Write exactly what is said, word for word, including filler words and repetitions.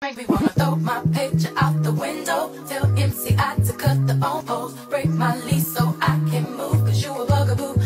Make me wanna throw my picture out the window. Tell M C I to cut the on post. Break my lease so I can move, cause you a bugaboo.